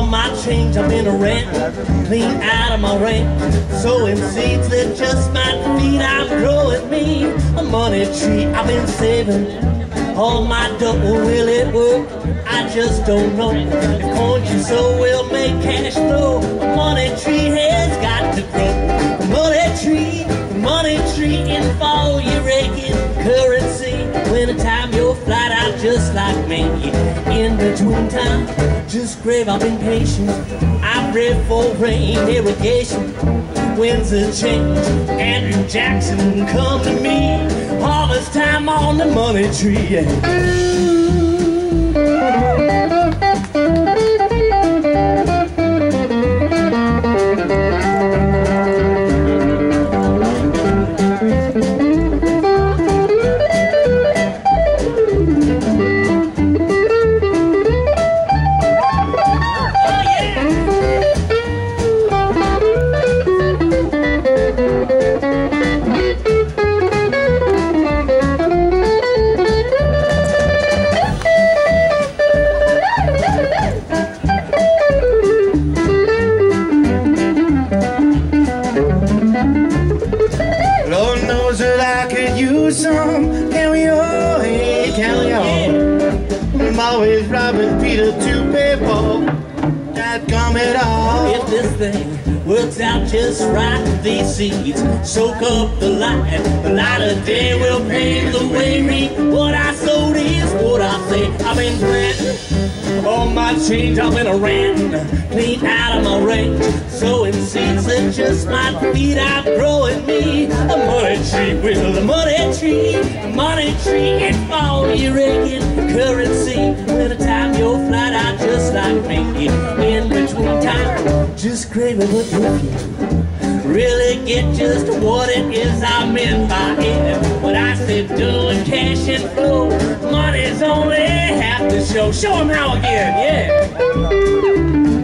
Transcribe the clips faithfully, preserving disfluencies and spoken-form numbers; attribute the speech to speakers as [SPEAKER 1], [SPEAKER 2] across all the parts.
[SPEAKER 1] my change I've been a rent, clean out of my rent, sowing seeds that just might feed. I'm growing me a money tree. I've been saving all my dough. Will it work? I just don't know. If corn you sow will make cash flow, a money tree has got to grow. A money tree, a money tree. In fall you raking currency. Winter time you'll flat out just like me. In between time, just grave. I've been patient. I've bred for rain, irrigation. Winds of change. Andrew Jackson, come to me. Harvest time on the money tree. Yeah.
[SPEAKER 2] Lord knows that I could use some cameo, hey, cameo. I'm always robbing Peter to pay for that gum at all.
[SPEAKER 1] If this thing works out just right, these seeds soak up the light. The light of day will pave the way. Reap what I sowed is what I say. I've been planting all my change. I've been a ranting, clean out of my range, sowing seeds that just might feed. I'm growing me a money tree. With a money tree, a money tree. In fall you're raking currency. Winter time you're flat out just like me. In between time, just craving what if you really get just what it is I meant by it. What I said doing cash and flow, money's only half the show. Show them how again, yeah.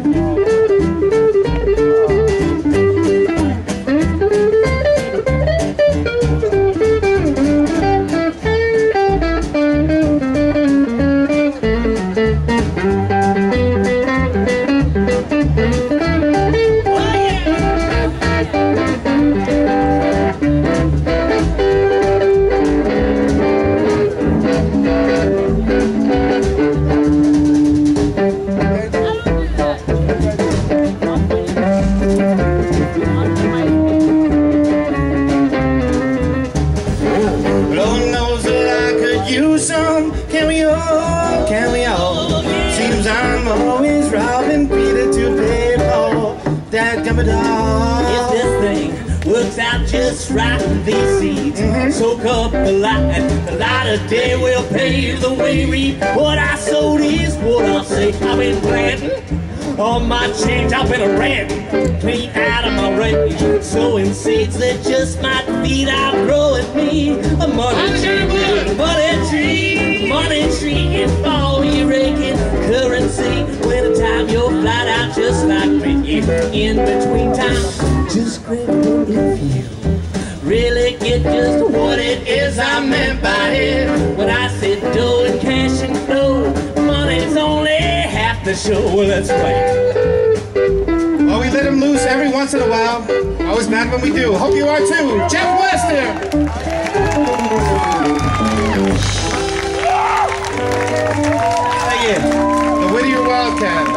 [SPEAKER 2] Some cameo, cameo. Seems I'm always robbing Peter to pay for that gum at all.
[SPEAKER 1] If this thing works out just right, these seeds mm-hmm. soak up the light. The light of day will pave the way. Reap what I sowed is what I'll say. I've been planting all my change. I've been a ranting, clean out of my range, sowing seeds that just might feed. I'm growing me a money tree, money tree, money tree. In fall you're raking currency. Winter time you're flat out just like me. In between time, just grab it if you really get just what it is I meant by it. When I said dough and cash and flow, money's only half the show. Well, let's play.
[SPEAKER 3] Well, we let him loose every once in a while. Always mad when we do. Hope you are too. Jeff Wester. The Whittier Wildcat.